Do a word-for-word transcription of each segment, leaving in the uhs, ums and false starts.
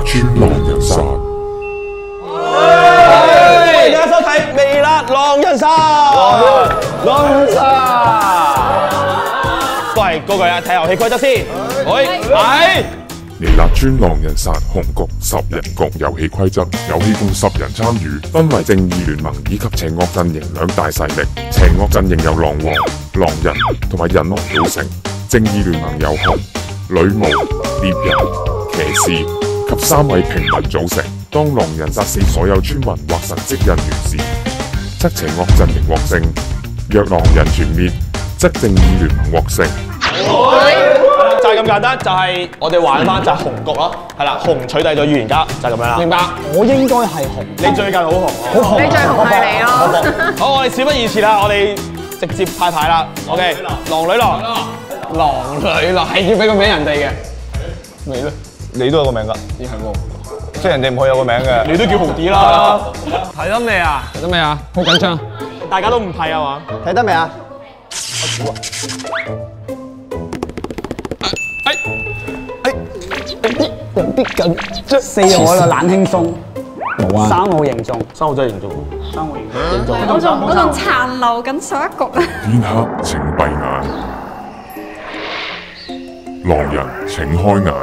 村狼人殺。 歡迎大家收睇《微辣狼人殺》。狼人殺。都係嗰句啊，睇遊戲規則先。喂，係。 微辣村狼人殺紅局十人局遊戲規則，遊戲共十人參與，分為正義聯盟以及邪惡陣營兩大勢力。邪惡陣營由狼王、狼人同埋人屋組成，正義聯盟由紅、女巫、獵人、騎士及三位平民組成。當狼人殺死所有村民或神職人員時，則邪惡陣營獲勝；若狼人全滅，則正義聯盟獲勝。 就係咁簡單，就係我哋玩翻就係紅局咯，係啦，紅取締咗預言家就係咁樣啦。明白？ 我應該係紅， 你最近好紅， 好紅， 你最紅係你咯。 好，我哋事不宜遲啦，我哋直接派牌啦。OK， 狼女郎，狼女郎係要俾個名人哋嘅，你咧？你都有個名㗎，咦係喎，即係人哋唔可以有個名嘅，你都叫豪啲啦。睇得未啊？睇得未啊？好緊張，大家都唔睇啊嘛？ 睇得未啊？有啲緊張，四號就懶輕鬆，冇啊，三號嚴重， 三號真係嚴重， 三號嚴重， 我仲我仲殘留緊上一局啊！ 天黑請閉眼，狼人請開眼。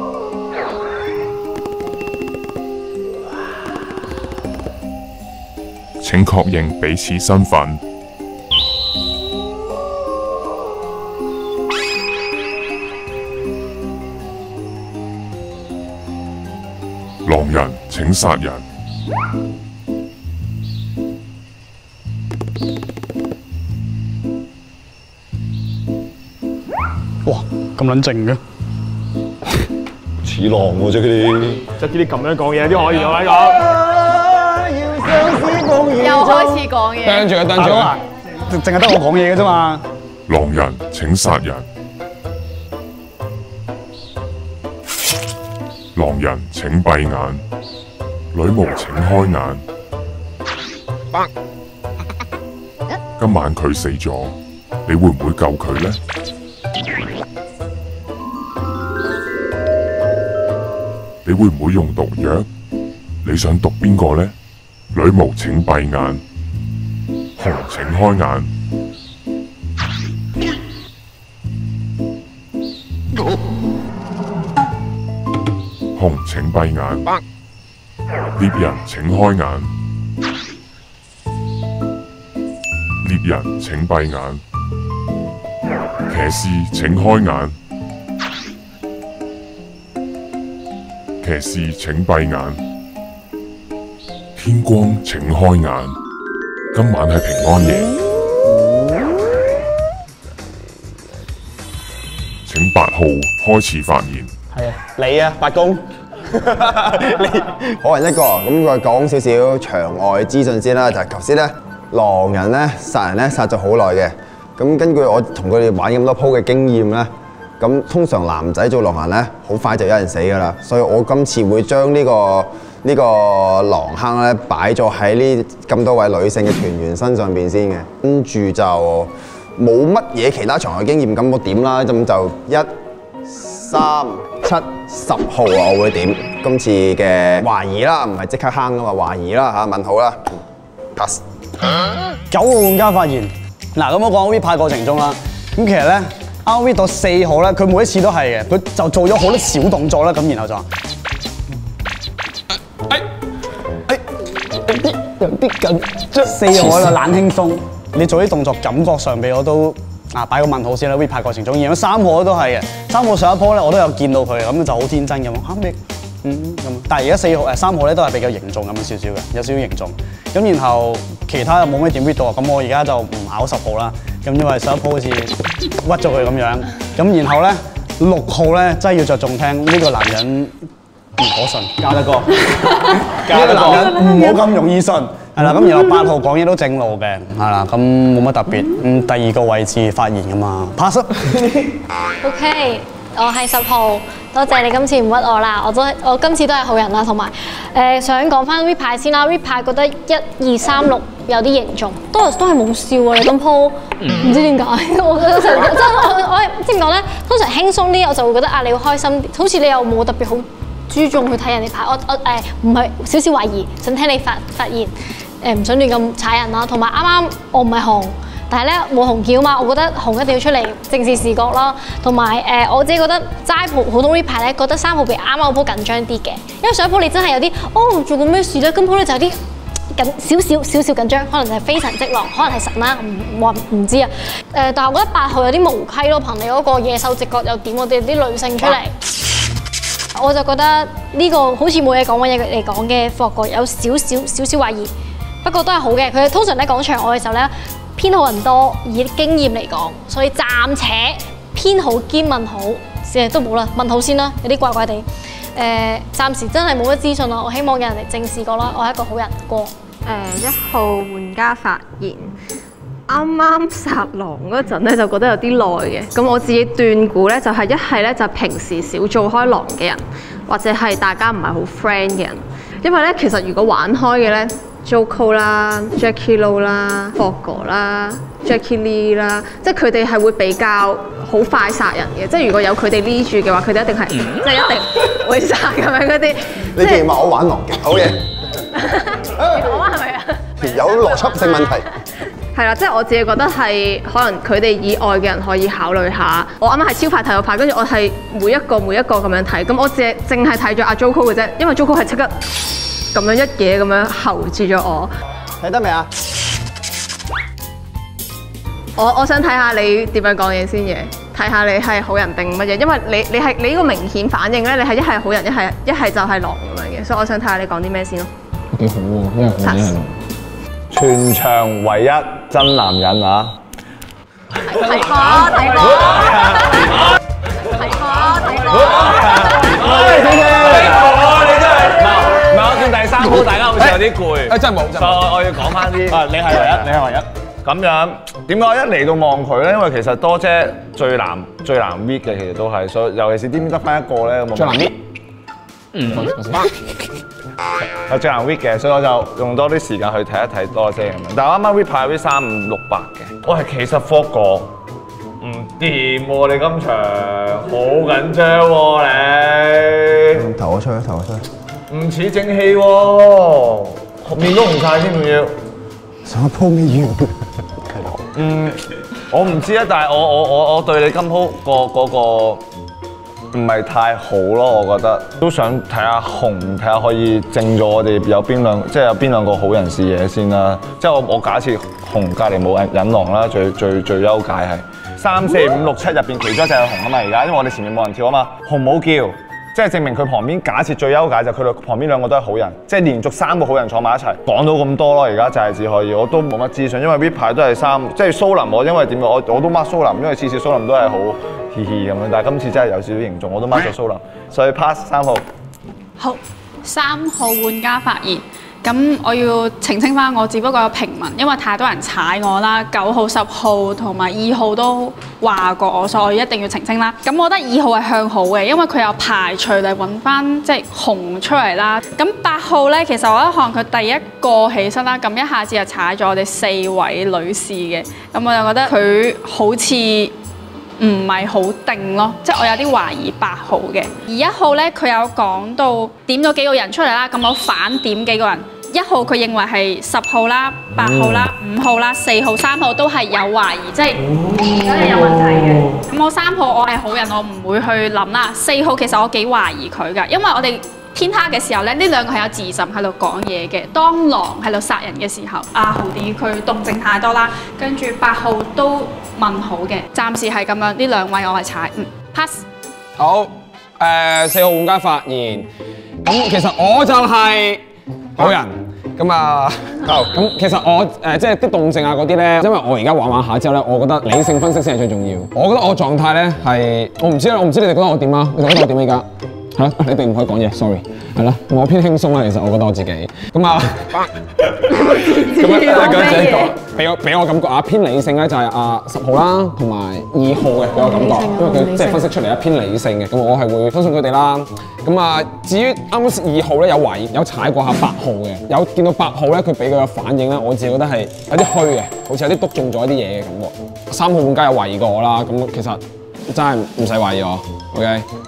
請確認彼此身份。狼人請殺人。 哇，咁撚靜嘅， 似狼喎啫，佢哋即係呢啲咁樣講嘢都可以我講。 又開始講嘢， 盯住佢，盯住佢， 淨係得我講嘢嘅啫嘛。 狼人請殺人。狼人請閉眼，女巫請開眼。今晚佢死咗，你會唔會救佢呢？你會唔會用毒藥？你想毒邊個呢？女巫請閉眼，紅請開眼。紅請閉眼，獵人請開眼，獵人請閉眼，騎士請開眼，騎士請閉眼，天光請開眼。今晚係平安夜，請八號開始發言。 係啊，你啊，八公，你好人一個，咁我講少少場外資訊先啦。就係頭先咧，狼人咧殺人咧殺咗好耐嘅。咁根據我同佢哋玩咁多鋪嘅經驗咧，咁通常男仔做狼人咧，好快就有人死㗎啦。所以我今次會將呢個呢個狼坑咧擺咗喺呢咁多位女性嘅團員身上邊先嘅。跟住就冇乜嘢其他場外經驗，咁我點啦？咁就一、三、七、十號啊，我會點今次嘅懷疑啦，唔係即刻坑噶嘛，懷疑啦嚇，問號啦 ，pass。 九號玩家發言，嗱咁我講 R V 派過程中啦，咁其實咧 R V 到四號咧，佢每一次都係嘅，佢就做咗好多小動作啦，咁然後就話，哎哎有啲緊張，四號就懶輕鬆，你做啲動作感覺上俾我都。啊，擺個問號先啦 ，V 派過程中，然後三號都係嘅，三號上一波咧我都有見到佢，咁就好天真咁，嚇你，嗯咁，但係而家四號誒三號咧都係比較凝重咁少少嘅，有少少凝重，咁然後其他又冇咩點 read 到，咁我而家就唔考十號啦，咁因為上一波好似屈咗佢咁樣，咁然後咧六號咧真係要着重聽呢個男人唔可信，加得哥，呢個男人唔好咁容易信。係啦，咁然後八號講嘢都正路嘅，係啦，咁冇乜特別。咁第二個位置發言噶嘛 ，pass。 OK，我係十號，多謝你今次唔屈我啦，我都我今次都係好人啦，同埋誒想講翻 V 派先啦 ，V 派覺得一二三六有啲凝重，都都係冇笑啊！你今鋪唔知點解，我覺得真係我我係點講咧？通常輕鬆啲我就會覺得啊，你要開心啲，好似你又冇特別好注重去睇人哋牌。我我誒唔係少少懷疑，想聽你發發言誒，唔想亂咁踩人啦。同埋啱啱我唔係紅。但係咧冇紅橋嘛，我覺得紅一定要出嚟正視視覺啦。同埋誒，我自己覺得齋普普通 read 牌咧，覺得三號比啱啱嗰鋪緊張啲嘅，因為上一鋪你真係有啲哦做過咩事咧，今鋪咧就有啲緊少少少少緊張，可能就係飛神積浪，可能係神啦，唔話唔知啊。誒，但係我覺得八號有啲無稽咯，憑你嗰個野獸直覺又點我哋啲女性出嚟，我就覺得呢個好似冇嘢講揾嘢嚟講嘅霍國有少少少少懷疑，不過都係好嘅。佢通常咧講場外嘅時候咧。偏好人多，以經驗嚟講，所以暫且偏好兼問好，成日都冇啦，問好先啦，有啲怪怪地。誒、呃，暫時真係冇乜資訊啦，我希望有人嚟正視過啦，我係一個好人過。誒、 呃，一號玩家發言，啱啱殺狼嗰陣咧就覺得有啲耐嘅，咁我自己斷估咧就係一係咧就平時少做開狼嘅人，或者係大家唔係好 friend 嘅人，因為咧其實如果玩開嘅咧。Joko 啦、Jackie Lou 啦、Fogger 啦、Jackie Lee 啦，即係佢哋係會比較好快殺人嘅，即係如果有佢哋 lead 住嘅話，佢哋一定係即係一定會殺咁樣嗰啲。 你既然話我玩狼嘅，好嘢。 我話係咪啊？ 有邏輯性問題。 係啦，即係我自己覺得係可能佢哋以外嘅人可以考慮下。我啱啱係超快睇個牌，跟住我係每一個每一個咁樣睇，咁我淨係淨係睇咗阿 Joko 嘅啫，因為 Joko 係即刻。咁樣一嘢咁樣候住咗我， 睇得未啊？ 我我想睇下你點樣講嘢先嘅，睇下你係好人定乜嘢，因為你你係你呢個明顯反應咧，你係一係好人，一係一係就係狼咁樣嘅，所以我想睇下你講啲咩先咯。 幾好喎，因為好人。全場唯一真男人啊！ 睇過睇過睇過睇過。 第三鋪大家好似有啲攰，誒真係冇，所以我我要講翻啲。啊，你係唯一，你係唯一。咁樣點解一嚟到望佢咧？因為其實多姐最難最難 read 嘅，其實都係，所以尤其是點得翻一個咧，最難 read。嗯，係最難 read 嘅，所以我就用多啲時間去睇一睇多姐咁樣。但係我啱啱 read 牌 read 三五六八嘅，我係其實科個唔掂喎，你今場好緊張喎你。 投我出去，投我出去。 唔似正氣喎，面都紅晒添，仲要上一鋪未完。 嗯，我唔知啊，但係我我我我對你今鋪個嗰個唔係太好咯，我覺得都想睇下紅，睇下可以正咗我哋有邊兩，即係有邊兩個好人視野先啦。即係我我假設紅隔離冇隱狼啦，最最最優解係三四五六七入邊其中一隻係紅啊嘛，而家因為我哋前面冇人跳啊嘛，紅冇叫。即係證明佢旁邊假設最優解就佢哋旁邊兩個都係好人，即係連續三個好人坐埋一齊，講到咁多咯。而家就係只可以，我都冇乜資訊，因為呢排都係三，即係蘇林我因為點我我都 mark 蘇林，因為次次蘇林都係好嘻嘻咁樣，但係今次真係有少少凝重，我都 mark 咗蘇林，所以 pass 三號。 好，三號玩家發言。咁我要澄清翻，我只不過有平民，因為太多人踩我啦。九號、十號同埋二號都話過我，所以我一定要澄清啦。咁我覺得二號係向好嘅，因為佢有排除嚟揾翻即係紅出嚟啦。咁八號咧，其實我一看佢第一個起身啦，咁一下子就踩咗我哋四位女士嘅，咁我就覺得佢好似唔係好定咯，即係我有啲懷疑八號嘅。而一號咧，佢有講到點咗幾個人出嚟啦，咁我反點幾個人。一號佢認為係十號啦、八號啦、五號啦、四號、三號都係有懷疑，即係都係有問題嘅。咁我三號我係好人，我唔會去諗啦。四號其實我幾懷疑佢㗎，因為我哋天黑嘅時候咧，呢兩個係有自審喺度講嘢嘅。當狼喺度殺人嘅時候，阿豪啲佢動靜太多啦，跟住八號都問好嘅。暫時係咁樣，呢兩位我係踩，嗯 pass。 好，誒四號玩家發言，咁其實我就係好人。咁啊，咁其實我誒即係啲動靜啊嗰啲咧，因為我而家玩玩下之後咧，我覺得理性分析先係最重要。我覺得我狀態咧係，我唔知啦，我唔知你哋覺得我點啊？你哋覺得我點啊？而家係啦，你哋唔可以講嘢 ，sorry， 係啦，我偏輕鬆啦，其實我覺得我自己。咁啊，咁樣咁自己講，俾我俾我感覺啊，偏理性咧就係啊十號啦，同埋二號嘅俾我感覺，因為佢即係分析出嚟一偏理性嘅，咁我係會相信佢哋啦。咁啊，至於啱啱二號咧有懷疑有踩過下八號嘅，有見到八號咧佢俾佢嘅反應咧，我自己覺得係有啲虛嘅，好似有啲篤中咗一啲嘢嘅感覺。三號玩家有懷疑過我啦，咁其實真係唔使懷疑我 ，OK。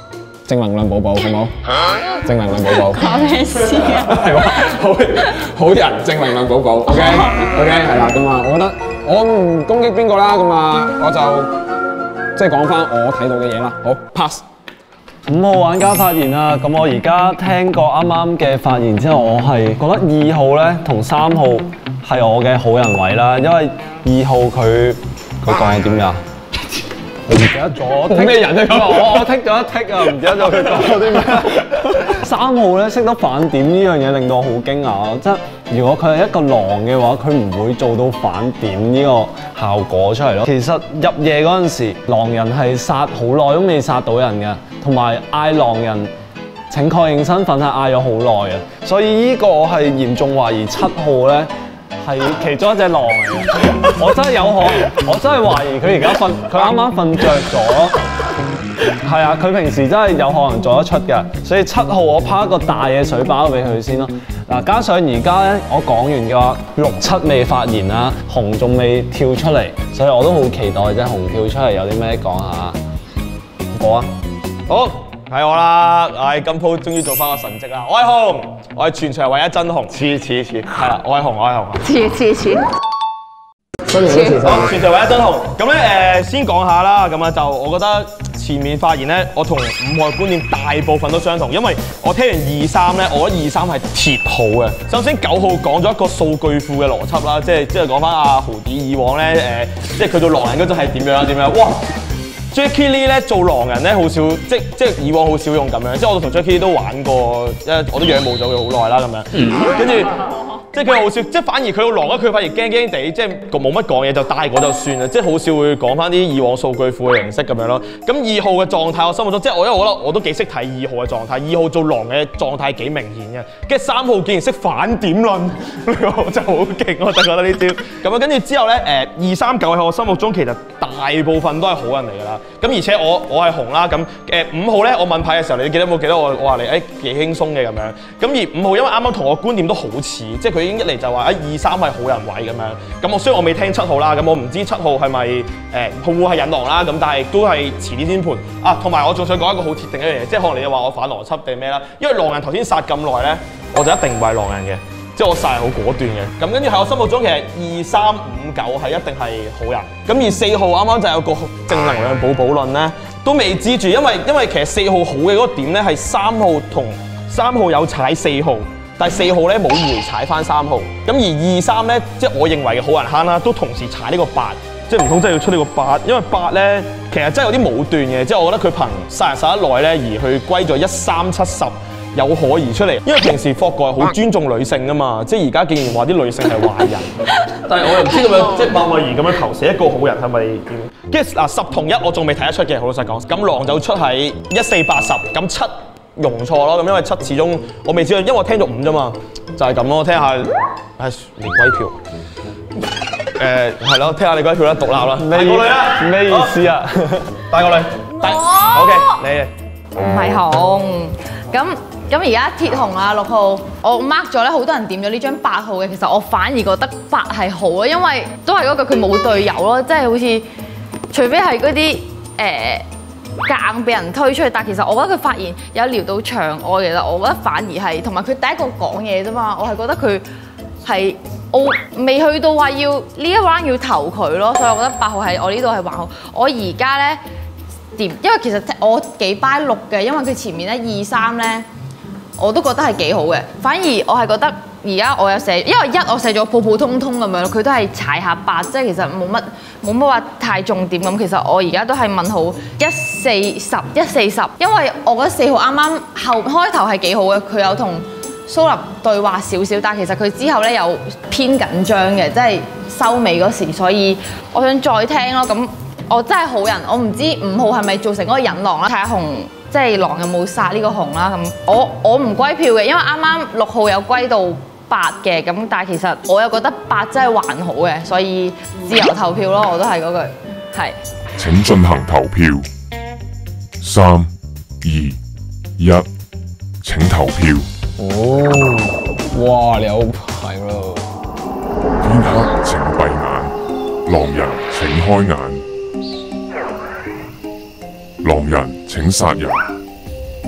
正能量寶寶，好冇？正能量寶寶。 講咩事啊？ 係喎，好好人正能量寶寶。OK OK 係啦，咁啊，我覺得我唔攻擊邊個啦，咁啊，我就即係講翻我睇到嘅嘢啦。好 pass。 五號玩家發言啊！咁我而家聽過啱啱嘅發言之後，我係覺得二號咧同三號係我嘅好人位啦，因為二號佢佢講係點㗎？我唔記得咗。 咩人啊？ 我我剔咗一剔啊，唔記得咗佢講咗啲咩。三號咧識得反點呢樣嘢，令到我好驚訝。即係如果佢係一個狼嘅話，佢唔會做到反點呢個效果出嚟咯。其實入夜嗰陣時，狼人係殺好耐都未殺到人嘅。同埋嗌狼人請確認身份係嗌咗好耐啊，所以呢個我係嚴重懷疑七號咧係其中一隻狼嚟嘅。我真係有可能，我真係懷疑佢而家瞓，佢啱啱瞓着咗。係啊，佢平時真係有可能做得出嘅，所以七號我拋一個大嘅水包俾佢先咯。嗱，加上而家咧我講完嘅話，六七未發言啦，紅仲未跳出嚟，所以我都好期待啫。紅跳出嚟有啲咩講下？我啊〜 好，係我啦！唉，今鋪終於做翻個神蹟啦！我係紅，我係全場唯一真紅，似似似，係啦，我係紅，我係紅， 似似似， 新年嗰時好，全場唯一真紅。咁咧誒，先講下啦，咁啊就我覺得前面發言咧，我同五號嘅觀念大部分都相同，因為我聽完二三咧，我覺得二三係鐵號嘅。首先九號講咗一個數據庫嘅邏輯啦，即係即係講翻阿豪啲以往咧誒，即係佢做狼人嗰陣係點樣點樣，哇！Jackie Lee 咧做狼人咧好少，即即以往好少用咁樣，即係我同 Jackie Lee 都玩過，因為我都仰慕咗佢好耐啦咁樣，跟住即係佢好少，即係反而佢個狼咧，佢反而驚驚地，即係冇乜講嘢就帶過就算啦，即係好少會講翻啲以往數據庫嘅形式咁樣咯。咁二號嘅狀態我心目中，即係我因為我覺得我都幾識睇二號嘅狀態，二號做狼嘅狀態幾明顯嘅，跟住三號竟然識反點論，呢個真係好勁，我真係覺得呢招。咁啊跟住之後咧，誒二三九喺我心目中其實大部分都係好人嚟㗎啦。咁而且我我係紅啦，咁誒五號咧，我問牌嘅時候，你記得冇記得我我話你誒幾輕鬆嘅咁樣。咁而五號因為啱啱同我觀點都好似，即係佢已經一嚟就話誒二三係好人位咁樣。咁我雖然我未聽七號啦，咁我唔知七號係咪誒會唔會係引狼啦，咁但係都係遲啲先盤啊。同埋我仲想講一個好鐵定一樣嘢，即係可能你又話我反邏輯定咩啦？因為狼人頭先殺咁耐咧，我就一定唔係狼人嘅。即係我殺係好果斷嘅，咁跟住喺我心目中其實二三五九係一定係好人，咁而四號啱啱就有個正能量寶寶論咧，都未知住，因為因為其實四號好嘅嗰個點咧係三號同三號有踩四號，但係四號咧冇回踩翻三號，咁而二三咧即係我認為嘅好人坑啦，都同時踩呢個八，即係唔通真係要出呢個八，因為八咧其實真係有啲武斷嘅，即係我覺得佢憑殺人殺得耐咧而去歸咗一三七十。有可疑出嚟，因為平時霍哥係好尊重女性噶嘛，即係而家竟然話啲女性係壞人，但係我又唔知咁樣，即係默默然咁樣投射一個好人係咪點？跟住嗱十同一我仲未睇得出嘅，好老實講。咁狼就出喺一四八十，咁七容錯咯，咁因為七始終我未知道，因為我聽咗五啫嘛，就係咁咯，聽下係連龜票。誒係咯，聽下你龜票啦，獨立啦，帶過嚟啦， 咩意思啊？ 帶過嚟，帶 OK 你。 唔係紅，咁。咁而家鐵紅啊六號，我 mark 咗咧，好多人點咗呢張八號嘅，其實我反而覺得八係好啊，因為都係嗰句佢冇隊友咯，即係好似除非係嗰啲誒夾硬俾人推出去，但其實我覺得佢發言有聊到場外，其實我覺得反而係同埋佢第一個講嘢啫嘛，我係覺得佢係我未去到話要呢一 round 要投佢咯，所以我覺得八號係我呢度係還好，我而家咧點，因為其實我幾 buy 六嘅，因為佢前面咧二三咧。我都覺得係幾好嘅，反而我係覺得而家我有寫，因為一我寫咗普普通通咁樣，佢都係踩下八，即係其實冇乜冇乜話太重點咁。其實我而家都係問號一四十一四十，因為我覺得四號啱啱後開頭係幾好嘅，佢有同蘇林對話少少，但係其實佢之後咧有偏緊張嘅，即係收尾嗰時，所以我想再聽咯。咁我真係好人，我唔知五號係咪做成嗰個引狼啦，睇下紅。即係狼有冇殺呢個紅啦咁，我我唔歸票嘅，因為啱啱六號有歸到八嘅，咁但係其實我又覺得八真係還好嘅，所以自由投票咯，我都係嗰句係。 請進行投票，三、二、一，請投票。 哦，哇，你有牌咯！ 天黑請閉眼，狼人請開眼。狼人請殺人，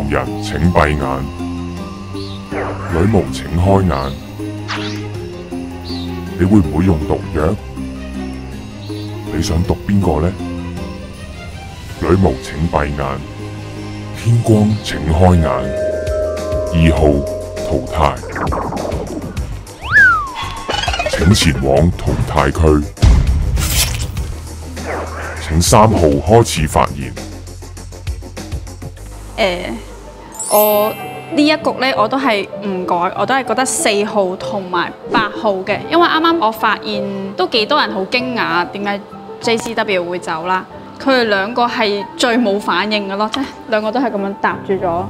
狼人請閉眼，女巫請開眼。你會唔會用毒藥？你想毒邊個呢？女巫請閉眼，天光請開眼。二號淘汰，請前往淘汰區。請三號開始發言。 誒、我呢一局咧，我都係唔改，我都係覺得四號同埋八號嘅，因為啱啱我發現都幾多人好驚訝，點解 J C W 會走啦？佢哋兩個係最冇反應嘅咯，即係兩個都係咁樣搭住咗。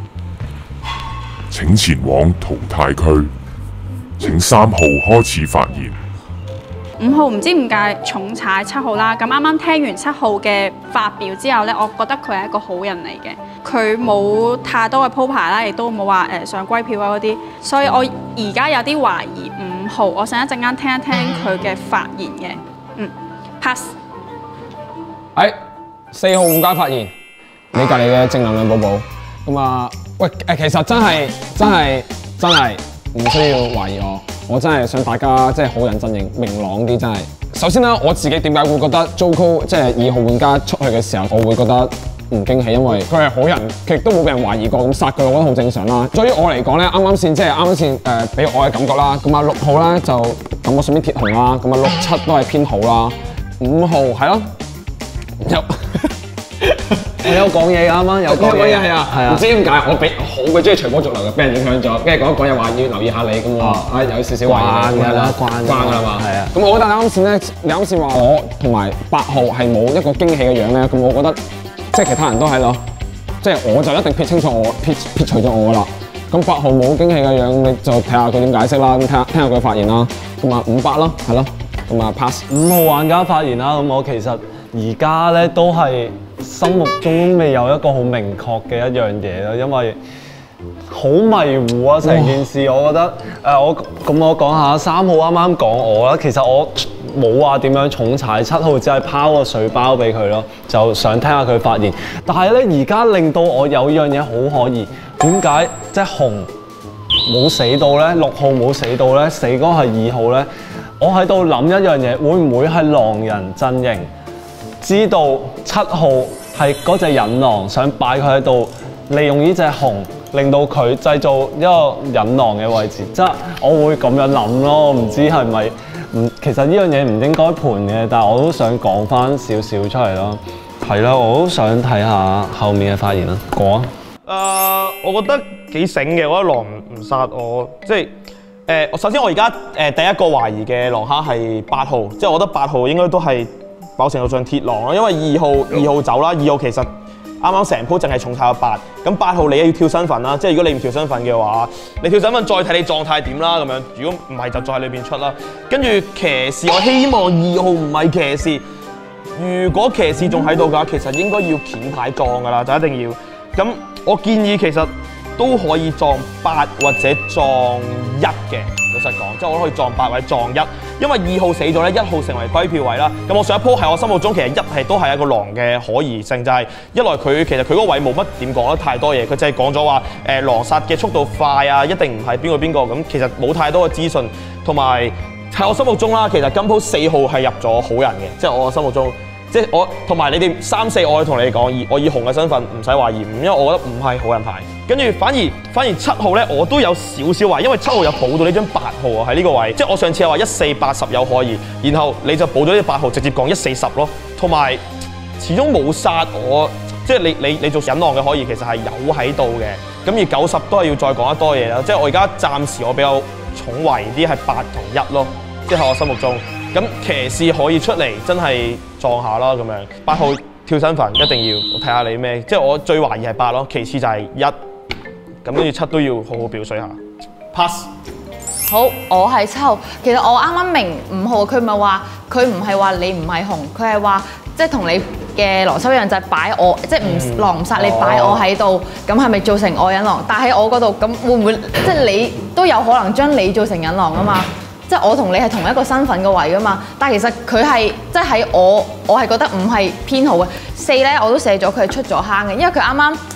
請前往淘汰區。請三號開始發言。 五號唔知點解重踩七號啦，咁啱啱聽完七號嘅發表之後呢，我覺得佢係一個好人嚟嘅，佢冇太多嘅鋪排啦，亦都冇話誒上歸票啊嗰啲，所以我而家有啲懷疑五號，我想一陣間聽一聽佢嘅發言嘅，嗯 pass。 誒四號護家發言，你隔離嘅正能量寶寶，咁啊喂誒，其實真係真係真係唔需要懷疑我。我真係想大家即係好人陣營明朗啲，真係。首先啦，我自己點解會覺得 Joko 即係二號玩家出去嘅時候，我會覺得唔驚喜，因為佢係好人，佢亦都冇俾人懷疑過，咁殺佢我覺得好正常啦。對於我嚟講咧，啱啱先即係啱啱先誒俾我嘅感覺啦。咁啊六號咧就咁我順便鐵紅啦，咁啊六七都係偏好啦。五號係咯，有。 你有講嘢啱啱有講嘢係啊， 係啊，唔知點解我俾好鬼中意隨波逐流嘅，俾人影響咗，跟住講一講又話要留意下你咁喎，啊有少少慣㗎啦，慣慣㗎啦嘛， 係啊。 咁我覺得啱先咧，你啱先話我同埋八號係冇一個驚喜嘅樣咧，咁我覺得即係其他人都係咯，即係我就一定撇清楚我撇撇除咗我啦。咁八號冇驚喜嘅樣，你就睇下佢點解釋啦，咁睇下聽下佢發言啦。咁啊五八咯，係咯，咁啊 pass。 五號玩家發言啦，咁我其實而家咧都係。心目中未有一個好明確嘅一樣嘢咯，因為好迷糊啊成件事。我覺得誒、呃、我咁我講下三號啱啱講我啦，其實我冇話點樣重踩七號，只係拋個水包俾佢咯，就想聽下佢發言。但係咧而家令到我有樣嘢好可疑，點解即係紅冇死到咧，六號冇死到咧，死嗰個係二號咧？我喺度諗一樣嘢，會唔會係狼人陣營？知道七號係嗰隻隱狼，想擺佢喺度，利用呢隻紅，令到佢製造一個隱狼嘅位置。即係我會咁樣諗咯，唔知係咪？唔，其實呢樣嘢唔應該盤嘅，但係我都想講翻少少出嚟咯。係啦，我都想睇下後面嘅發言啦。講啊！ 誒、呃，我覺得幾醒嘅，我覺得狼唔殺我，即係誒。我、呃、首先我而家誒第一個懷疑嘅狼蝦係八號，即係我覺得八號應該都係。某程度上鐵狼咯，因為二號二號走啦，二號其實啱啱成鋪淨係重踩咗八，咁八號你要跳身份啦，即係如果你唔跳身份嘅話，你跳身份再睇你狀態點啦咁樣，如果唔係就再喺裏邊出啦。跟住騎士，我希望二號唔係騎士，如果騎士仲喺度嘅話，其實應該要鉗牌撞㗎啦，就一定要。咁我建議其實都可以撞八或者撞一嘅。老實講，即係我都可以撞八或者撞一，因為二號死咗咧，一號成為歸票位啦。咁我上一鋪喺我心目中其實一係都係一個狼嘅可疑性，就係、是、一來佢其實佢嗰位冇乜點講得太多嘢，佢就係講咗話誒狼殺嘅速度快啊，一定唔係邊個邊個咁，其實冇太多嘅資訊，同埋喺我心目中啦，其實今鋪四號係入咗好人嘅，即係我心目中。即係我同埋你哋三四，我可以同你哋講，以我以紅嘅身份唔使懷疑五，因為我覺得五係好人牌。跟住反而反而七號咧，我都有少少懷疑，因為七號有補到呢張八號啊，喺呢個位。即係我上次係話一四八十有可疑，然後你就補咗呢八號，直接講一四十咯。同埋始終冇殺我，即係你你你做隱狼嘅可疑，其實係有喺度嘅。咁而九十都係要再講得多嘢啦。即係我而家暫時我比較重懷啲係八同一咯，即係喺我心目中。咁騎士可以出嚟，真係撞下啦咁樣。八號跳身份一定要，我睇下你咩。即係我最懷疑係八咯，其次就係一。咁跟住七都要好好表水下。Pass。 好，我係七號。其實我啱啱明五號，佢咪話佢唔係話你唔係紅，佢係話即係同你嘅邏輯一樣，就係擺我，即係唔狼唔殺你擺我喺度，咁係咪造成我隱狼？但喺我嗰度，咁會唔會即係你都有可能將你做成隱狼啊嘛？即係我同你係同一個身份嘅位噶嘛，但係其實佢係即係喺我，我係覺得五係偏好嘅。四咧我都寫咗佢係出咗坑嘅，因為佢啱啱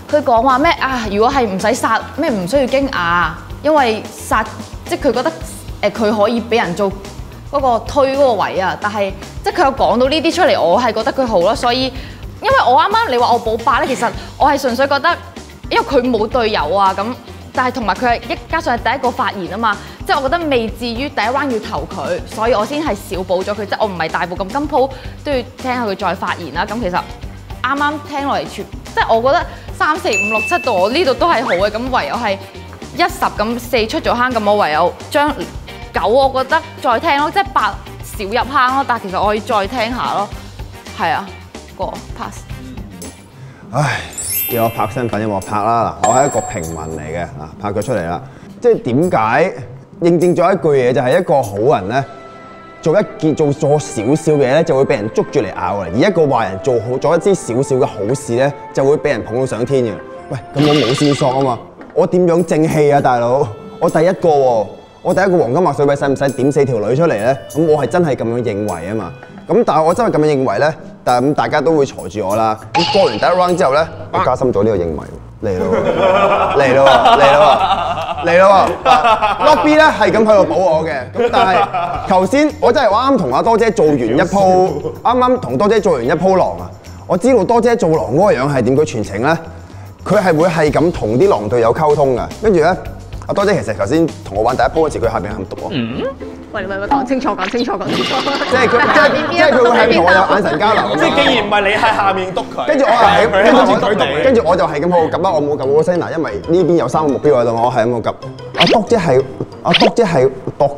佢講話咩啊？如果係唔使殺咩唔需要驚訝，因為殺即係佢覺得誒佢可以俾人做嗰個推嗰個位啊。但係即係佢有講到呢啲出嚟，我係覺得佢好咯。所以因為我啱啱你話我補八咧，其實我係純粹覺得，因為佢冇隊友啊咁，但係同埋佢係一加上係第一個發言啊嘛，即係我覺得未至於第一 round 要投佢，所以我先係少補咗佢，即係我唔係大部咁今鋪都要聽下佢再發言啦。咁其實啱啱聽落嚟全，即係我覺得三四五六七度我呢度都係好嘅，咁唯有係一十咁四出咗坑，咁我唯有將九我覺得再聽咯，即係八少入坑咯，但係其實我可以再聽下咯，係啊，個 pass。 唉。叫我拍身份有冇拍啦？嗱，我係一個平民嚟嘅，啊拍咗出嚟啦。即係點解認證咗一句嘢，就係一個好人咧，做一件做錯少少嘅嘢咧，就會俾人捉住嚟咬嚟；而一個壞人做好咗一啲少少嘅好事咧，就會俾人捧到上天嘅。喂，咁我冇線索啊嘛，我點樣正氣啊，大佬？我第一個喎，我第一個黃金墨水筆使唔使點四條女出嚟咧？咁我係真係咁樣認為啊嘛。咁但係我真係咁樣認為咧，但係咁大家都會嘈住我啦。咁過完第一 round 之後咧，我加深咗呢個認為，嚟咯嚟咯嚟咯嚟咯 Lobby 咧係咁喺度補我嘅。咁但係頭先我真係我啱同阿多姐做完一鋪，啱啱同多姐做完一鋪狼啊！我知道多姐做狼嗰個樣係點，佢全程咧佢係會係咁同啲狼隊友溝通㗎。跟住咧，阿多姐其實頭先同我玩第一鋪嗰時，佢下邊係咁讀我。嗯喂，你咪咪講清楚，講清楚，講清楚。 即係佢，即係即係佢會係同我有眼神交流。 即係既然唔係你喺下面督佢， 跟住我係，跟住我，跟住我就係咁喺度 𥄫 啦。我冇 𥄫 嗰個聲嗱，因為呢邊有三個目標喺度，我係咁喺度 𥄫。阿督姐係，阿督姐係督。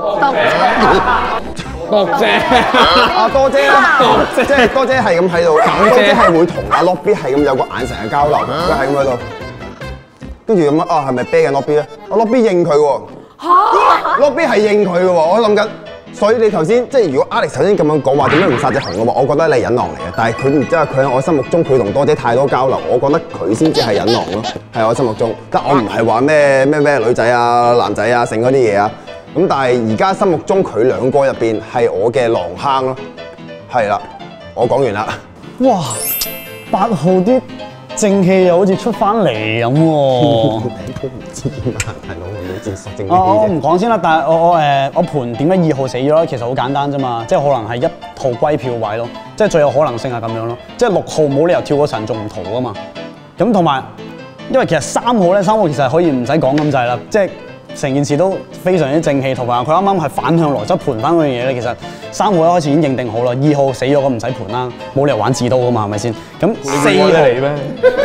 督姐。 阿多姐啦，即係多姐係咁喺度，多姐係會同阿 Lobby 係咁有個眼神嘅交流，佢係咁喺度。跟住咁啊，係咪啤緊 Lobby 咧？阿 Lobby 應佢喎。嚇 ！Lobby 係應佢嘅喎，我諗緊。所以你頭先即係如果 Alex 頭先咁樣講話點解唔殺隻熊嘅話，我覺得你係忍狼嚟嘅。但係佢唔知係佢喺我心目中，佢同多姐太多交流，我覺得佢先至係忍狼咯。喺我心目中，但我唔係話咩咩咩女仔啊、男仔啊、剩嗰啲嘢啊。咁但係而家心目中佢兩個入邊係我嘅狼坑咯。係啦，我講完啦。 哇！八號啲正氣又好似出翻嚟咁喎。 都唔知啊，大佬，你正正氣啲啫。 我唔講先啦，但係我我誒我盤點解二號死咗咧？其實好簡單啫嘛，即係可能係一套歸票位咯，即係最有可能性係咁樣咯。即係六號冇理由跳個神仲唔逃噶嘛。咁同埋因為其實三號咧，三號其實可以唔使講咁滯啦，即係成件事都非常之正氣，同埋佢啱啱係反向邏輯盤翻嗰樣嘢咧。其實三號一開始已經認定好啦，二號死咗咁唔使盤啦，冇理由玩自刀噶嘛，係咪先？咁四號嚟咩？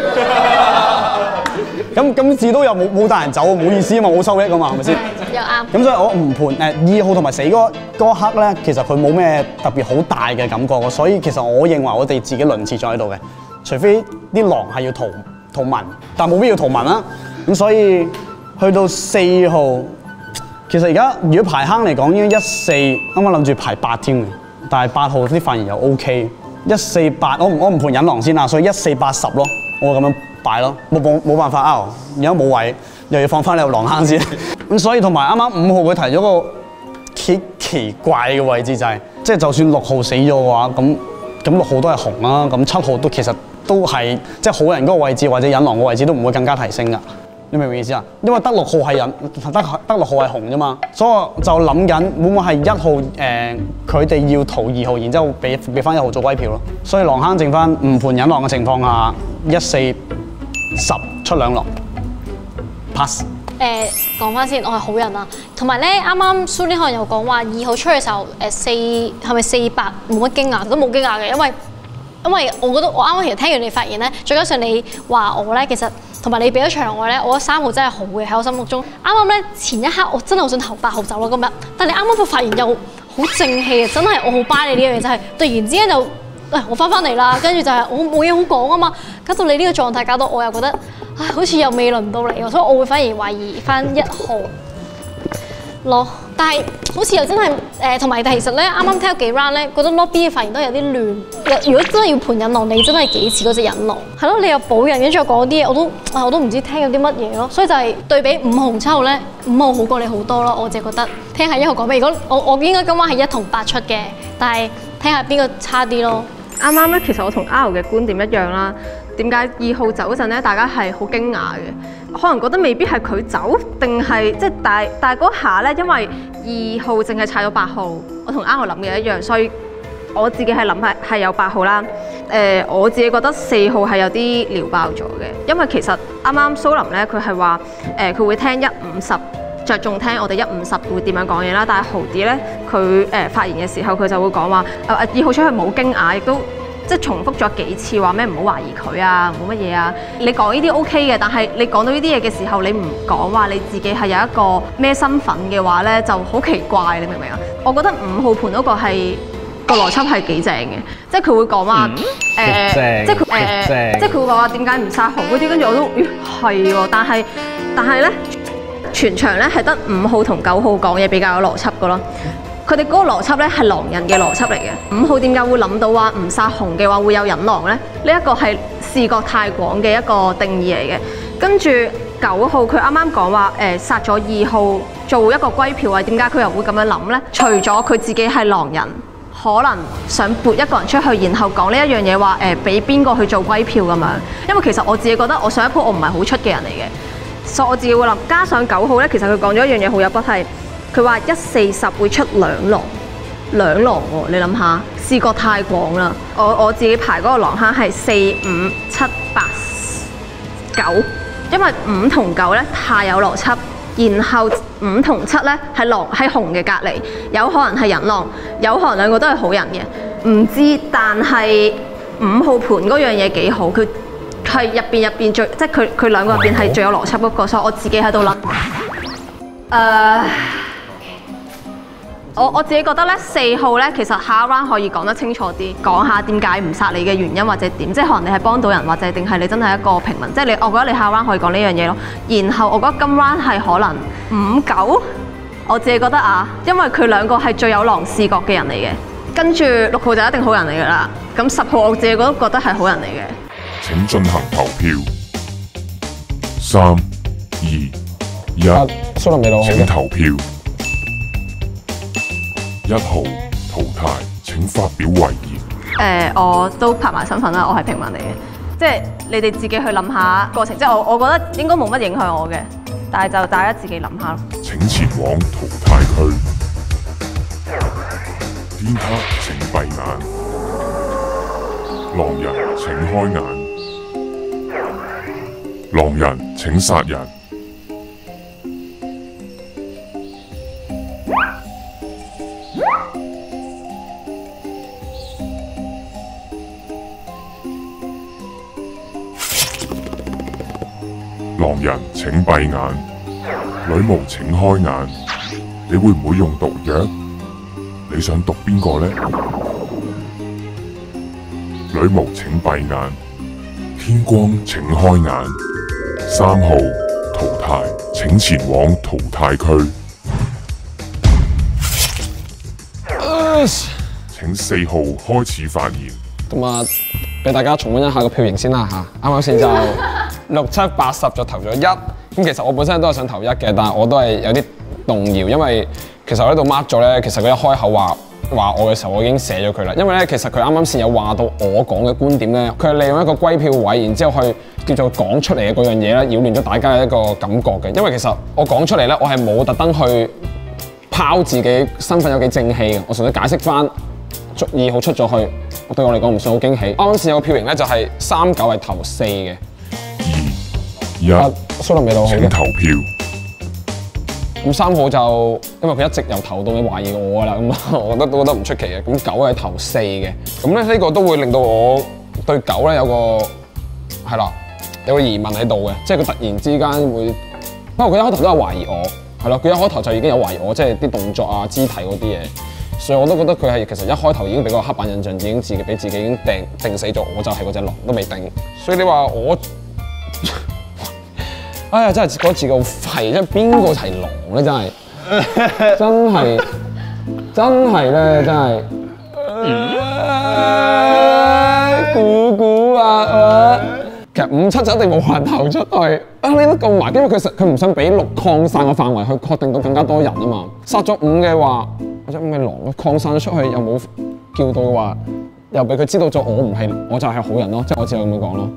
咁咁至都又冇冇帶人走，冇意思啊嘛，冇收益啊嘛，係咪先？ 又啱。 咁所以我唔盤誒二號同埋死嗰嗰刻咧，其實佢冇咩特別好大嘅感覺，所以其實我認為我哋自己輪切咗喺度嘅，除非啲狼係要逃逃民，但冇必要逃民啦。咁所以去到四號，其實而家如果排坑嚟講，應該一四啱啱諗住排八添嘅，但係八號啲發言又 O K， 一四八我唔我唔盤忍狼先啦，所以一四八十咯，我咁樣。擺咯，冇冇冇辦法啊！而家冇位，又要放翻你入狼坑先。咁所以同埋啱啱五號佢提咗個奇奇怪嘅位置就係、是，即係就算六號死咗嘅話，咁咁六號都係紅啦，咁七號都其實都係即係好人嗰個位置或者忍狼個位置都唔會更加提升㗎。你明唔明意思啊？因為得六號係忍，得得六號係紅啫嘛，所以我就諗緊會唔會係一號誒佢哋要逃二號，然之後俾俾翻一號做歸票咯。所以狼坑剩翻唔盤忍狼嘅情況下，一四。十出兩狼 pass。 誒講翻先，我係好人啊。同埋咧，啱啱 Sunny 可能有講話二號出嘅時候，誒四係咪四八冇乜驚訝，都冇驚訝嘅，因為因為我覺得我啱啱其實聽完你發言咧，再加上你話我咧，其實同埋你俾咗場我咧，我覺得三號真係好嘅喺我心目中。啱啱咧前一刻我真係好想投八號走咯今日，但你啱啱個發言又好正氣啊，真係我好 buy 你呢樣嘢，就係突然之間就。誒我翻返嚟啦，跟住就係我冇嘢好講啊嘛，搞到你呢個狀態，搞到我又覺得，唉，好似又未輪到你喎，所以我會反而懷疑翻一號咯。但係好似又真係誒，同埋其實咧，啱啱聽咗幾 round 咧，覺得 Lobby 嘅發言都有啲亂。如果真係要盤忍狼，你真係幾似嗰隻忍狼，係咯，你又保人，跟住又講啲嘢，我都啊我都唔知聽咗啲乜嘢咯。所以就係對比五號同七號咧，五號好過你好多咯。我淨係覺得聽下一號講咩。如果我我應該今晚係一同八出嘅，但係聽下邊個差啲咯。 啱啱咧，其實我同 R 嘅觀點一樣啦， 點解二號走嗰陣咧，大家係好驚訝嘅，可能覺得未必係佢走，定係即係但係但係嗰下咧，因為二號淨係踩咗八號，我同啱我諗嘅一樣，所以我自己係諗係係有八號啦。誒、呃，我自己覺得四號係有啲撩爆咗嘅，因為其實啱啱蘇林咧，佢係話誒佢會聽一五十。着重聽我哋一五十會點樣講嘢啦，但係豪啲咧，佢誒發言嘅時候，佢就會講話誒二號出去冇驚訝，亦都即係重複咗幾次話咩唔好懷疑佢啊，冇乜嘢啊。你講呢啲 O K 嘅，但係你講到呢啲嘢嘅時候，你唔講話你自己係有一個咩身份嘅話咧，就好奇怪，你明唔明啊？我覺得五號盤嗰個係個邏輯係幾正嘅，即係佢會講話誒，即係佢誒，即係佢會話點解唔殺紅嗰啲，跟住我都咦係喎，但係但係咧。全場咧係得五號同九號講嘢比較有邏輯嘅咯，佢哋嗰個邏輯咧係狼人嘅邏輯嚟嘅。五號點解會諗到話唔殺紅嘅話會有引狼咧？呢一個係視覺太廣嘅一個定義嚟嘅。跟住九號佢啱啱講話誒殺咗二號做一個歸票位，點解佢又會咁樣諗咧？除咗佢自己係狼人，可能想撥一個人出去，然後講呢一樣嘢話誒俾邊個去做歸票咁樣。因為其實我自己覺得我上一鋪我唔係好出嘅人嚟嘅。所以我自己會諗，加上九號咧，其實佢講咗一樣嘢好有筆係，佢話一四十會出兩狼，兩狼喎，你諗下，視覺太廣啦。我我自己排嗰個狼坑係四五七八九，因為五同九咧太有邏輯，然後五同七咧係狼喺紅嘅隔離，有可能係人狼，有可能兩個都係好人嘅，唔知。但係五號盤嗰樣嘢幾好，佢。係入邊入邊最，即係佢佢兩個入邊係最有邏輯嗰個，所以我自己喺度諗。誒、呃，我我自己覺得咧，四號咧其實下一 round 可以講得清楚啲，講下點解唔殺你嘅原因或者點，即係可能你係幫到人或者定係你真係一個平民，即係你，我覺得你下一 round 可以講呢樣嘢咯。然後我覺得今 round 係可能五九，我自己覺得啊，因為佢兩個係最有狼視覺嘅人嚟嘅，跟住六號就一定好人嚟㗎啦。咁十號我自己都覺得係好人嚟嘅。 請進行投票。三、二、一， 蘇林未到， 請投票。一號淘汰，請發表遺言。 誒、呃，我都拍埋身份啦，我係平民嚟嘅，即係你哋自己去諗下過程，即係我我覺得應該冇乜影響我嘅，但係就大家自己諗下咯。 請前往淘汰區。天黑請閉眼，狼人請開眼。狼人請殺人。狼人請閉眼。女巫請開眼。你會唔會用毒藥？你想毒邊個呢？女巫請閉眼。天光請開眼。三號淘汰，請前往淘汰區。 呃、 請四號開始發言。 咁啊，俾大家重溫一下個票型先啦嚇。啱啱先就六七八十就投咗一。咁其實我本身都係想投一嘅，但係我都係有啲動搖，因為其實我喺度 mark 咗咧。其實佢一開口話話我嘅時候，我已經寫咗佢啦。因為咧，其實佢啱啱先有話到我講嘅觀點咧，佢係利用一個歸票位，然之後去叫做講出嚟嘅嗰樣嘢咧，擾亂咗大家嘅一個感覺嘅。因為其實我講出嚟咧，我係冇特登去拋自己身份有幾正氣嘅，我純粹解釋翻二號出咗去，對我嚟講唔算好驚喜。啱啱先有個票型咧，就係三九係投四嘅。 二一， 蘇林未到， 請投票。 咁三號就因為佢一直由頭到尾懷疑我噶啦，咁我覺得都覺得唔出奇嘅。咁九係投四嘅，咁咧呢個都會令到我對九咧有個係啦有個疑問喺度嘅，即係佢突然之間會，不過佢一開頭都有懷疑我，係咯，佢一開頭就已經有懷疑我，即係啲動作啊、肢體嗰啲嘢，所以我都覺得佢係其實一開頭已經俾個刻板印象，已經自己俾自己已經定定死咗，我就係嗰隻狼都未定，所以你話我。哎呀，真係覺得自己好廢，即係邊個係狼咧？真係，真係，真係咧，真係。估估啊！其實五七就一定冇人投出去。啊，你都咁埋，因為佢實佢唔想俾六擴散嘅範圍去確定到更加多人啊嘛。殺咗五嘅話，或者五嘅狼擴散咗出去又冇叫到嘅話，又俾佢知道咗我唔係，我就係好人咯，即係我只係咁樣講咯。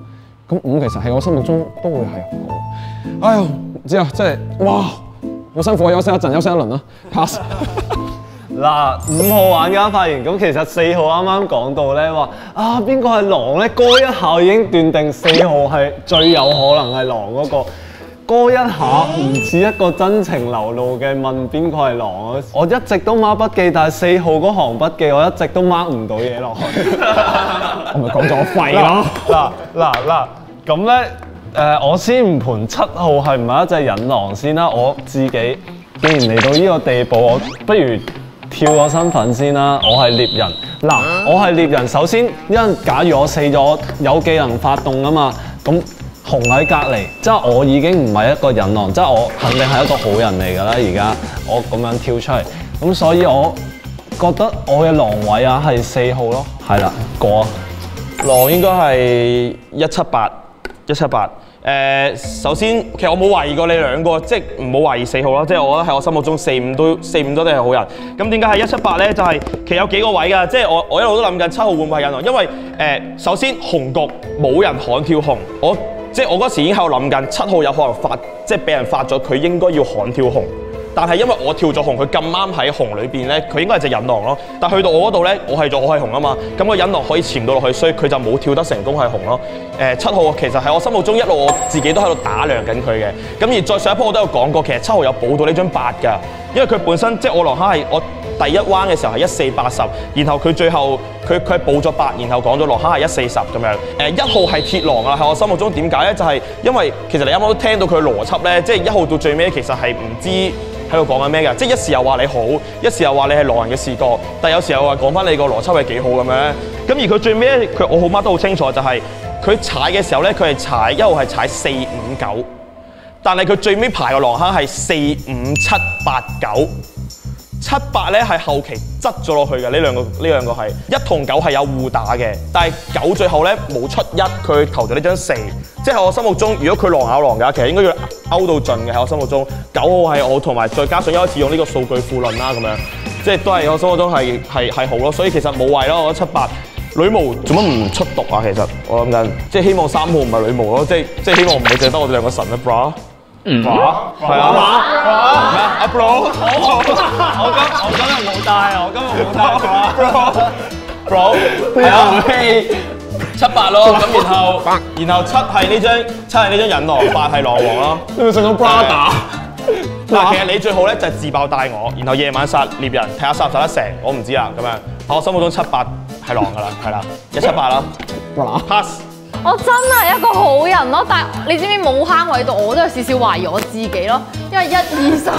咁五其實喺我心目中都會係紅嘅。哎呀，唔知啊，真係哇，好辛苦啊！休息一陣，休息一輪啦 ，pass。 嗱，五號玩家發言，咁其實四號啱啱講到咧話啊，邊個係狼咧？嗰一下已經斷定四號係最有可能係狼嗰個。嗰一下唔似一個真情流露嘅問邊個係狼啊！我一直都 mark 筆記，但係四號嗰行筆記我一直都 mark 唔到嘢落去。 我咪講咗我廢咯！ 嗱嗱嗱，咁咧誒，我先唔盤七號係唔係一隻隱狼先啦。我自己既然嚟到呢個地步，我不如跳個身份先啦。我係獵人。嗱，我係獵人。首先，因為假如我死咗，有技能發動啊嘛，咁。紅喺隔離，即係我已經唔係一個隱狼，即係我肯定係一個好人嚟㗎啦。而家我咁樣跳出嚟，咁所以我覺得我嘅狼位啊係四號咯。係啦，過啊！ 狼應該係一七八，一七八。誒，首先其實我冇懷疑過你兩個，即係唔好懷疑四號啦。即係我覺得喺我心目中四五都四五都係好人。咁點解係一七八咧？就係其實有幾個位㗎。即係我我一路都諗緊七號會唔會係隱狼，因為誒首先紅局冇人悍跳紅，我。即係我嗰時已經喺度諗緊，七號有可能發，即係俾人發咗，佢應該要悍跳紅。但係因為我跳咗紅，佢咁啱喺紅裏邊咧，佢應該係隻隱狼咯。但係去到我嗰度咧，我係咗我係紅啊嘛，咁個隱狼可以潛到落去，所以佢就冇跳得成功係紅咯。誒七號其實喺我心目中一路我自己都喺度打量緊佢嘅。咁而再上一鋪我都有講過，其實七號有補到呢張八㗎，因為佢本身即係我狼蝦係我。第一彎嘅時候係一四八十，然後佢最後佢佢係補咗八，然後講咗落蝦係一四十咁樣。誒一號係鐵狼啊，喺我心目中點解咧？就係、是、因為其實你啱啱都聽到佢嘅邏輯咧，即係一號到最尾其實係唔知喺度講緊咩㗎，即係一時又話你好，一時又話你係狼人嘅視覺，但有時又話講翻你個邏輯係幾好咁樣。咁而佢最尾佢我好媽都好清楚，就係、是、佢踩嘅時候咧，佢係踩一號係踩四五九，但係佢最尾排個狼蝦係四五七八九。七八咧係後期執咗落去嘅，呢兩個呢兩個係一同九係有互打嘅，但係九最後咧冇出一，佢投咗呢張四，即係我心目中，如果佢狼咬狼㗎，其實應該要勾到盡嘅喺我心目中。九號係我同埋再加上一開始用呢個數據庫論啦咁樣，即係都係我心目中係係係好咯，所以其實冇謂咯，我覺得七八。女巫做乜唔出毒啊？其實我諗緊，即係希望三號唔係女巫咯，即係即係希望唔係淨係得我哋兩個神啊 bra。嗯，係啊，咩啊？阿 bro， 我我今我今日冇帶啊，我今日冇帶 bro，bro， 係啊，七八咯，咁然後然後七係呢張七係呢張隱狼，八係狼王咯。你咪上到 bra 打？嗱，其實你最好咧就係自爆帶我，然後夜晚殺獵人，睇下殺唔殺得成，我唔知啊咁樣。喺我心目中七八係狼㗎啦，係啦，一七八啦 ，pass。 我真係一個好人咯，但係你知唔知冇坑位度，我都有少少懷疑我自己咯，因為一二三，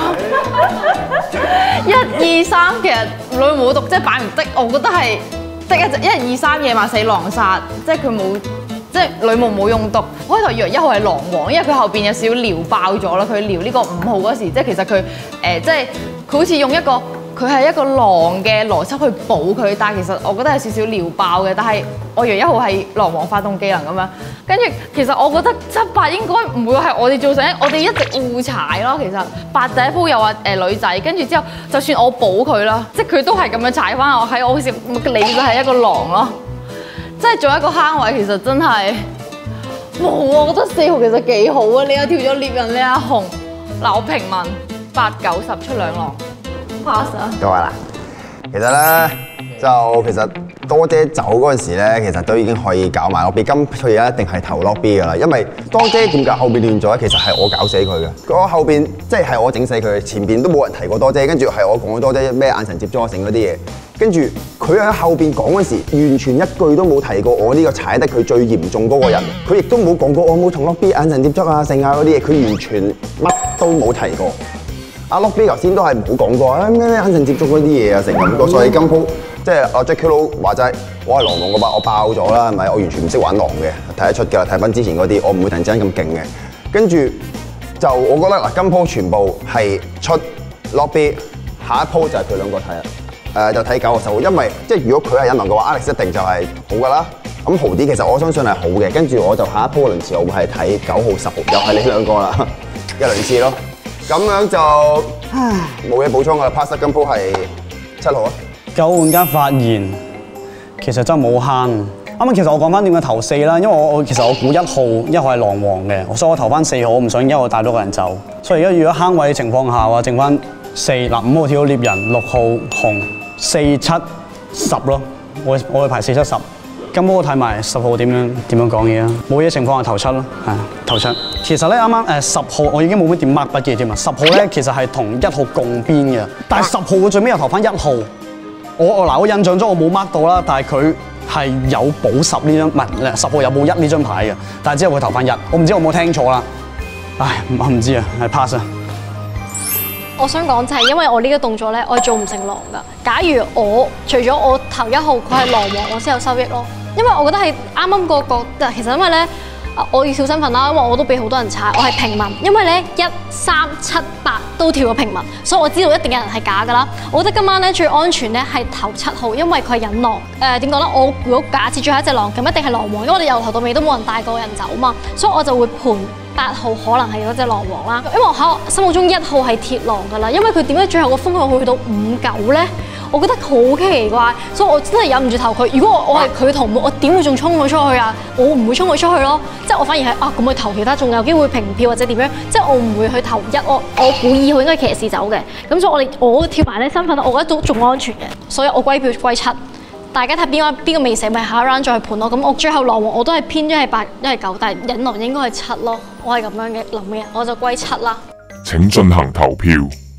一二三其實女巫毒即係擺明的，我覺得係的一隻，一二三夜晚死狼殺，即係佢冇，即係女巫冇用毒。我開頭以為一號係狼王，因為佢後邊有少少撩爆咗啦，佢撩呢個五號嗰時，即係其實佢誒、呃、即係佢好似用一個。佢係一個狼嘅邏輯去補佢，但係其實我覺得係少少撩爆嘅。但係我以為一號係狼王發動技能咁樣，跟住其實我覺得七八應該唔會係我哋造成，我哋一直互踩咯。其實八第一鋪又話誒女仔，跟住之後就算我補佢啦，即係佢都係咁樣踩翻我，喺我好似你就係一個狼咯。即係做一個坑位，其實真係冇啊！我覺得四號其實幾好啊，你又跳咗獵人，你阿紅嗱我平民八九十出兩狼。 各位啦，其實咧就其實多姐走嗰陣時咧，其實都已經可以搞埋 lobby。今佢而家一定係投 lobby 噶啦，因為多姐點解後邊亂咗咧？其實係我搞死佢嘅。我後邊即係我整死佢，前邊都冇人提過多姐，跟住係我講多姐咩眼神接觸啊，成嗰啲嘢。跟住佢喺後邊講嗰時，完全一句都冇提過我呢個踩得佢最嚴重嗰個人。佢亦都冇講過我冇同 lobby 眼神接觸啊、剩啊嗰啲嘢，佢完全乜都冇提過。阿 Lobby 頭先都係冇講過啊咩咩眼神接觸嗰啲嘢啊成咁多，所以今鋪即係阿 Jacky Lou 話齋，我係狼王嘅嘛，我爆咗啦，係咪？我完全唔識玩狼嘅，睇得出㗎啦。睇翻之前嗰啲，我唔會突然之間咁勁嘅。跟住就我覺得嗱，今鋪全部係出 Lobby， 下一鋪就係佢兩個睇啦。誒、呃、就睇九號十號，因為即係如果佢係隱狼嘅話 ，Alex 一定就係好㗎啦。咁豪啲其實我相信係好嘅，跟住我就下一鋪輪次我會係睇九號十號，又係你兩個啦，一輪次咯。咁樣就冇嘢補充㗎啦 ，pass 今鋪係七號啊。 九玩家發言，其實真係冇慳， 啱啱其實我講翻點解投四啦，因為我我其實我估一號一號係狼王嘅，所以我投翻四號，我唔想一號帶到個人走。所以而家如果坑位嘅情況下，我剩翻四嗱五號跳到獵人，六號紅，四七十咯，我我會排四七十。咁我睇埋十號點樣點樣講嘢啊？冇嘢情況下投七咯，係啊投七。其實咧啱啱誒十號我已經冇乜點 mark 筆嘅添啊。十號咧其實係同一號共邊嘅，但係十號我最尾又投翻一號。我我嗱我印象中我冇 mark 到啦，但係佢係有補十呢張，唔係十號有補一呢張牌嘅，但係之後佢投翻一，我唔知我有冇聽錯啦。唉，我唔知啊，係 pass 啊。 我想講就係因為我呢個動作咧，我係做唔成狼㗎。假如我除咗我頭一號佢係狼王，我先有收益咯。因為我覺得係啱啱個角，其實因為咧，我要跳身份啦，因為我都俾好多人踩，我係平民。因為咧一三七八都跳咗平民，所以我知道一定有人係假㗎啦。我覺得今晚咧最安全咧係投七號，因為佢係引狼。誒點講咧？我如果假設最後一隻狼，咁一定係狼王，因為我哋由頭到尾都冇人帶過人走嘛，所以我就會盤八號可能係嗰隻狼王啦。因為我喺我心目中一號係鐵狼㗎啦，因為佢點解最後個風向會去到五九咧？我覺得好奇怪，所以我真係忍唔住投佢。如果我我係佢同伴，我點會仲衝佢出去啊？我唔會衝佢出去咯。即係我反而係啊，咁去投其他仲有機會平票或者點樣？即係我唔會去投一，我我估二號應該係騎士走嘅。咁所以我哋我跳埋呢身份，我覺得都仲安全嘅。所以我歸票歸七。大家睇邊個邊個未死，咪下一 round 再去判咯。咁我最後狼王我都係偏一係八一係九，但係引狼應該係七咯。我係咁樣嘅諗嘅，我就歸七啦。 請進行投票。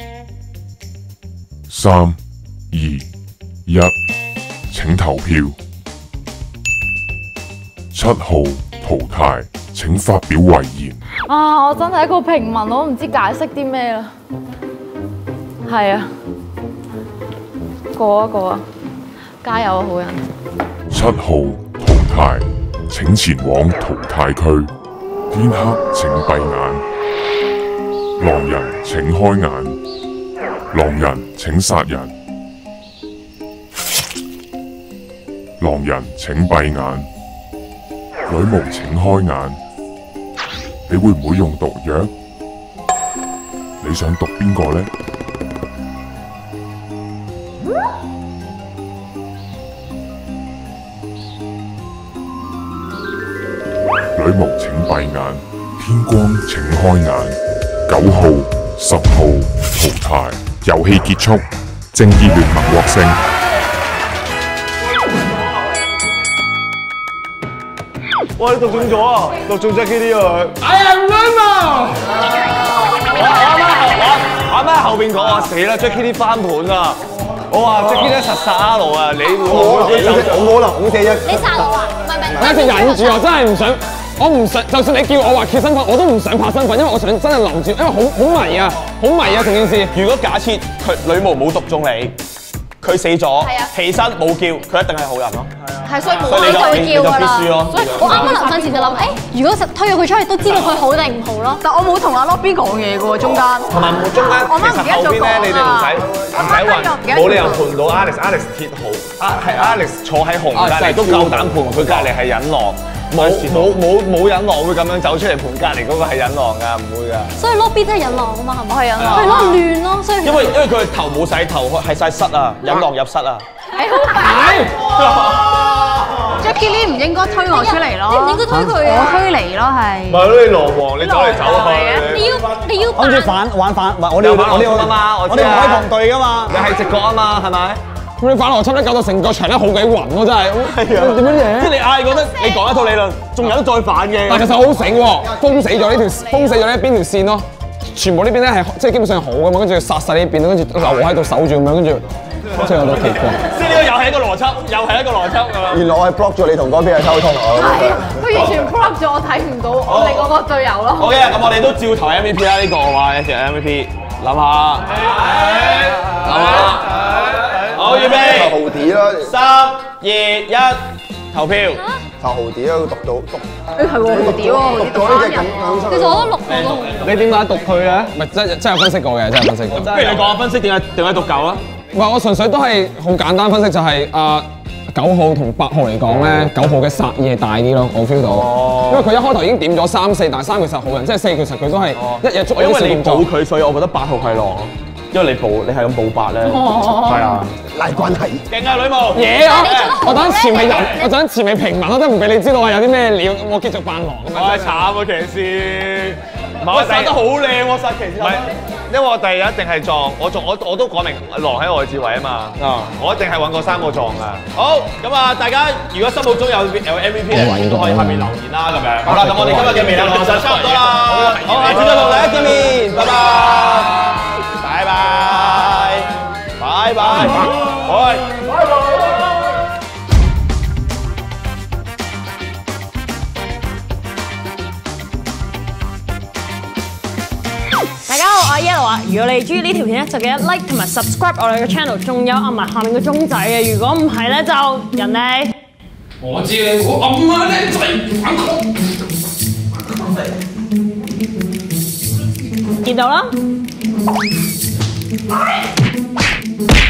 三、二、一，請投票。七號淘汰，請發表遺言。 啊！我真係一個平民，我唔知解釋啲咩啦。係啊，過啊過啊，加油啊，好人！ 七號淘汰，請前往淘汰區。天黑請閉眼，狼人請開眼，狼人請殺人，狼人請閉眼，女巫請開眼。你會唔會用毒藥？你想毒邊個呢？女巫請閉眼，天光請開眼。九號、十號淘汰，遊戲結束，正義聯盟獲勝。 哇！你讀中咗啊！讀中咗 K D 啊！ 哎呀，唔啱啊！ 我啱啱後我啱啱後邊講話死啦 ，Jackie 啲翻盤啊！我話 Jackie 咧實殺阿盧啊！你我我冇可能五四一。 你殺我啊？唔係唔係。 我一直忍住，我真係唔想，我唔想，就算你叫我話揭身份，我都唔想拍身份，因為我想真係留住，因為好好迷啊，好迷啊成件事。 如果假設佢女巫冇毒中你，佢死咗，起身冇叫，佢一定係好人咯。 係，所以冇你就會叫㗎啦。所以我啱啱臨瞓前就諗，誒，如果實推咗佢出去，都知道佢好定唔好咯。 但我冇同阿 Lobby 講嘢嘅喎，中間。 同埋中間，其實後邊咧，你哋唔使唔使暈，冇理由盤到 Alex，Alex 鐵好，啊係 Alex 坐喺紅隔離都夠膽盤，佢隔離係引狼，冇冇冇冇引狼會咁樣走出嚟盤隔離嗰個係引狼㗎，唔會㗎。 所以 Lobby 真係引狼啊嘛，係咪？ 係引狼。 係咯，亂咯，所以。 因為因為佢頭冇洗頭，係曬虱啊，引狼入室啊。 係好Jackie Lee 唔應該推我出嚟咯， 你唔應該推佢啊！ 我推嚟咯係。 唔係咯，你狼王，你走嚟走去。 你要你要諗住反玩反，我哋我哋啊嘛， 我哋唔可以同隊噶嘛。 你係直覺啊嘛，係咪？ 咁你反邏輯咧，搞到成個場咧好鬼暈咯，真係。 係啊。點樣嘢？即係你嗌覺得你講一套理論，仲有得再反嘅。 但其實好醒喎，封死咗呢條，封死咗呢邊條線咯。全部呢邊咧係即係基本上好噶嘛，跟住殺晒呢邊，跟住留喺度守住咁樣，跟住。即係有啲奇怪， 即係呢個又係一個邏輯，又係一個邏輯㗎啦。 原來我係 block 咗你同嗰邊嘅溝通啊！ 係，佢完全 block 咗我睇唔到我哋嗰個隊友咯。 好嘅，咁我哋都照投 M V P 啦，呢個嘅話，有時 M V P，諗下，諗下，好預備， 投豪啲啦， 三二一，投票， 投豪啲啦，讀到讀。 誒係喎，豪啲喎，豪啲咗呢隻咁咁出。 其實我都六個咯。 你點解讀佢嘅？唔係真真有分析過嘅，真係分析過。 不如你講下分析點解點解讀九啊？ 唔係，我純粹都係好簡單分析，就係啊九號同八號嚟講咧，九號嘅殺意係大啲咯，我 feel 到。哦。因為佢一開頭已經點咗三四，但係三其實好人，即係四其實佢都係一日捉。 因為你補佢，所以我覺得八號係狼。 因為你報你係咁報八咧，係啊， 拉關係。 勁啊女巫！ 嘢啊！我等前尾人，我等前尾平民，我都唔俾你知道我有啲咩料，我繼續扮狼咁樣。 我係慘啊騎士，唔係我殺得好靚喎殺騎士。唔係，因為我第日一定係撞，我撞我我都講明狼喺外置位啊嘛。啊，我一定係揾過三個撞㗎。好，咁啊大家如果心目中有有 M V P 咧，都可以下面留言啦咁樣。好啦，咁我哋今日嘅微辣就差唔多啦。好，下次再同大家見面，拜拜，拜拜，拜拜，拜拜。 大家好，我係 Yellow 啊！如果你中意呢條片咧，就記得 like 同埋 subscribe 我哋嘅 channel， 仲有按埋下面個鐘仔嘅。如果唔係咧，就人哋我知你會暗啊靚仔，反抗！ 見到啦。